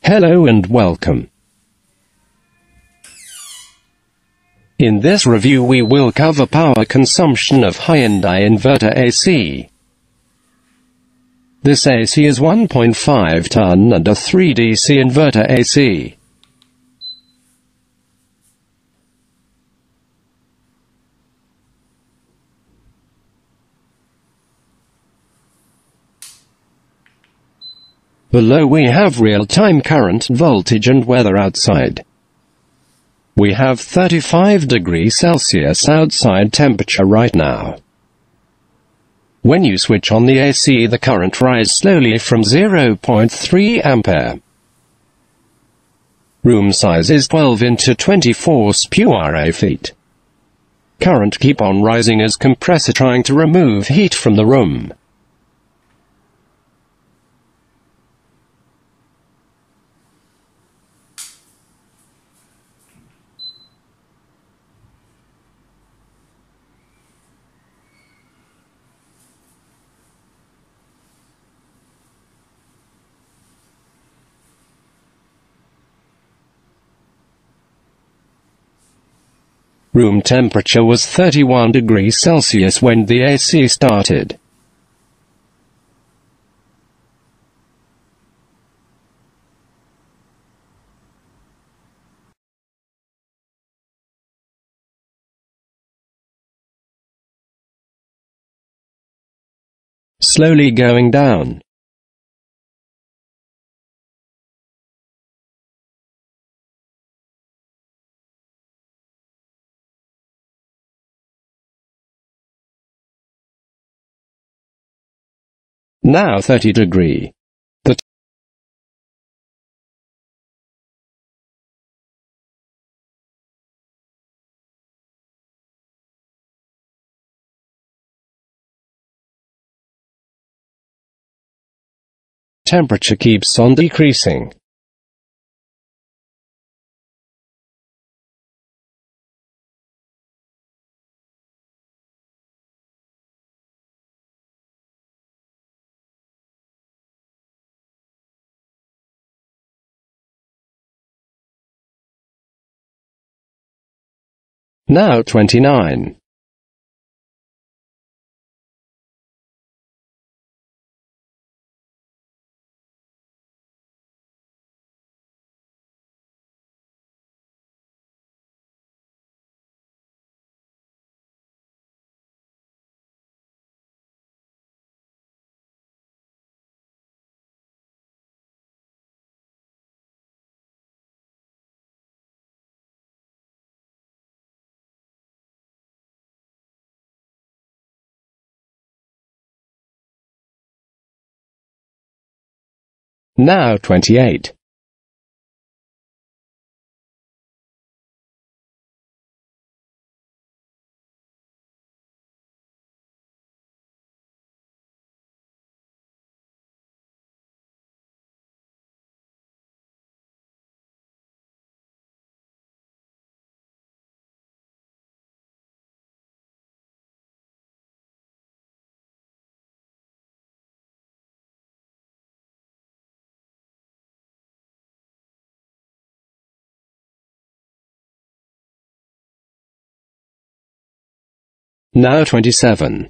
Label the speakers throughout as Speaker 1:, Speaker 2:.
Speaker 1: Hello and welcome. In this review we will cover power consumption of Hyundai Inverter AC. This AC is 1.5 ton and a 3 DC inverter AC. Below we have real-time current, voltage and weather outside. We have 35 degrees Celsius outside temperature right now. When you switch on the AC, the current rises slowly from 0.3 Ampere. Room size is 12 into 24 spuare feet. Current keep on rising as compressor trying to remove heat from the room. Room temperature was 31 degrees Celsius when the AC started. Slowly going down. Now 30 degree. The temperature keeps on decreasing. Now 29. Now 28. Now 27.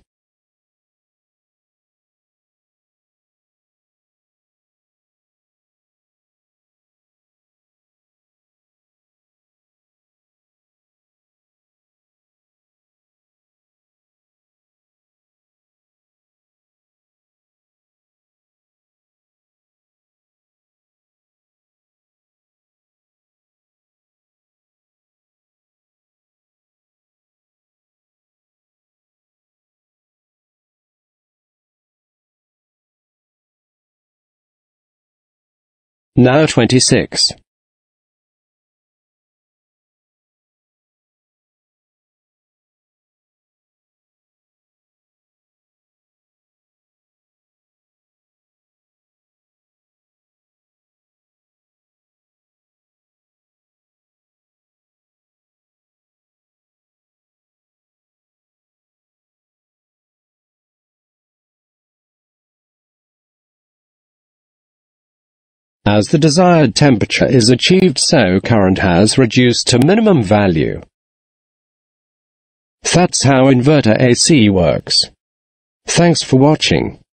Speaker 1: Now 26. As the desired temperature is achieved, so current has reduced to minimum value. That's how inverter AC works. Thanks for watching.